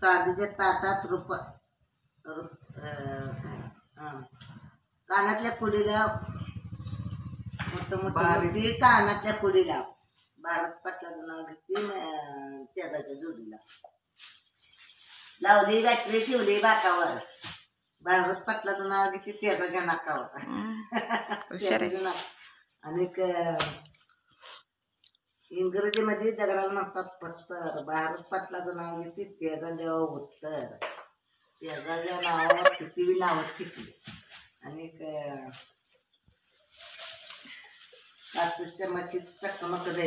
चांदीच्या ताटात कानातल्या कुडीला मोठी कानातल्या कुडीला भारत पाटलाचं नाव घेतली त्याच्या जोडीला लावली रात्री ठेवली बाकावर भारत पाटलाचं नाव घेतली त्याच्या नाकावर आणि इंग्रजीमध्ये दगडाला म्हणतात पत्तर भारत पाटलाचं नाव घेतली त्याचा जेव्हा उत्तर त्याच्या नावावर किती नावं ठिकली आणि काचूच्या मशीद चकमक दे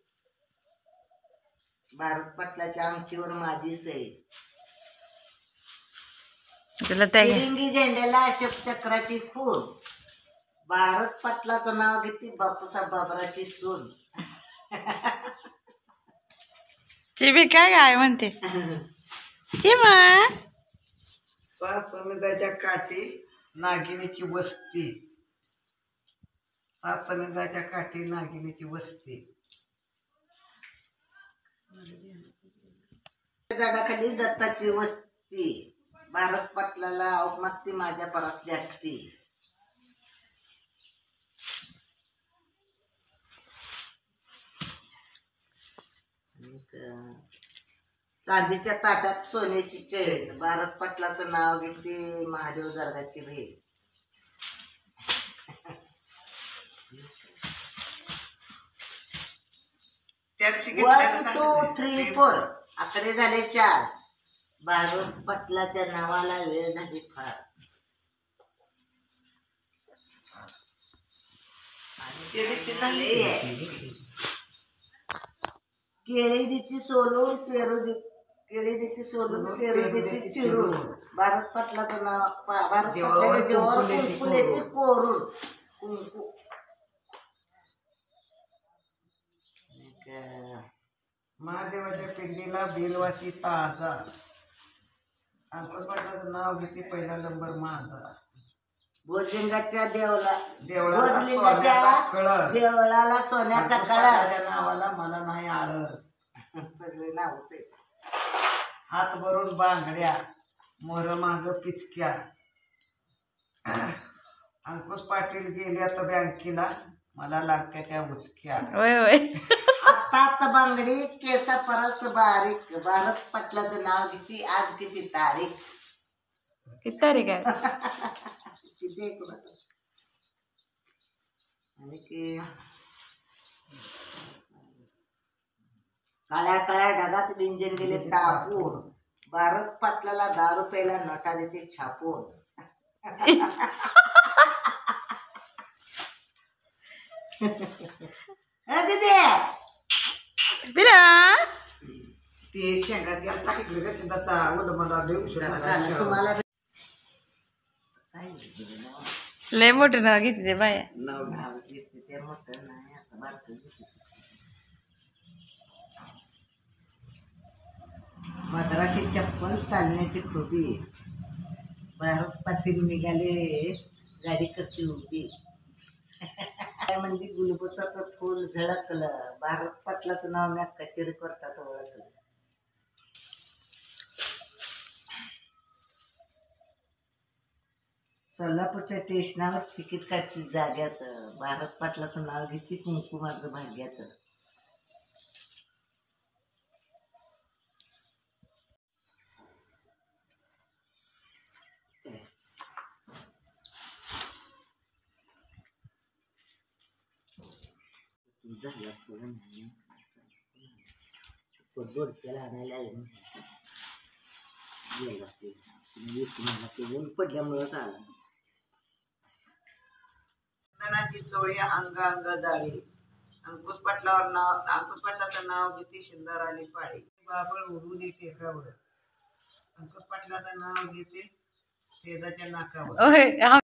भारत पाटलाच्या अंगठीवर माझी सई तिरंगी झेंड्याला अशोक चक्राची खून भारत पाटलाचं नाव घेतली बापूसाहेब बाबराची सून चिबी काय काय म्हणते चिमा समुद्राच्या काठी नागिनीची वस्ती समुद्राच्या काठी नागिनीची वस्ती झाडाखाली दत्ताची वस्ती भारत पाटलाला अवमागती माझ्या परात जास्ती चांदीच्या ताटात सोन्याची चेन भारत पाटलाचं नाव घेतली महादेव दर्गाची रेल 1 2 3 4 आकडे झाले 4 भारत पाटलाच्या नावाला वेळ झाली फार केळी देती सोलून पेरू केळी देती सोलून पेरू देती चिरून भारत पाटलाचं नाव भारत पाटलाच्या जेव्हा कुंकू देते कोरून कुंकू महादेवाच्या पिंडीला बेलवाची ताजा अंकुश पाटलाचं नाव घेते पहिला नंबर माझा भोजलिंगाच्या देवळाला सोन्याचा कळस नावाला मला नाही आळस सगळे नाव हात भरून बांगड्या मोर माग पिचक्या अंकुश पाटील गेल्या तर बँकेला मला लागत्या त्या उचक्या होय होय हातात बांगडी केस परस बारीक भारत पाटलाचं नाव किती आज किती तारीख किती तारीख आहे किती आणि की काळ्या काळ्या ढगात इंजिन गेले तापून भारत पाटलाला 10 रुपयाला नोटा देते छापून दीदी बिरा ते शेंगात गेला तिकडे शेंगाचा मला देऊ शकतो तुम्हाला लय मोठं नाव घेतले बाया नाव घेतले ते मोठं नाही आता बारकं घेतले 1556 चालण्याची खूबी भारत पाटील निघाले गाडी कशी उभी म्हणजे गुलबुसाचं फूल झळकलं भारत पाटलाचं नाव मी कचेरी करतात ओळखलं सोलापूरच्या स्टेशनावर तिकीट काढली जाग्याचं भारत पाटलाचं नाव घेतली कुंकू माझं भाग्याचं दोडक्याला आणायला ऊन पडल्यामुळं आलं चंदनाची चोळी अंग अंग जाळी अंकुश पाटलावर नाव अंकुश पाटलाचं नाव घेते सुंदर आली पाळी बाबर उडून येते टेकावर अंकुश पाटलाचं नाव घेते तेजाच्या नाकावर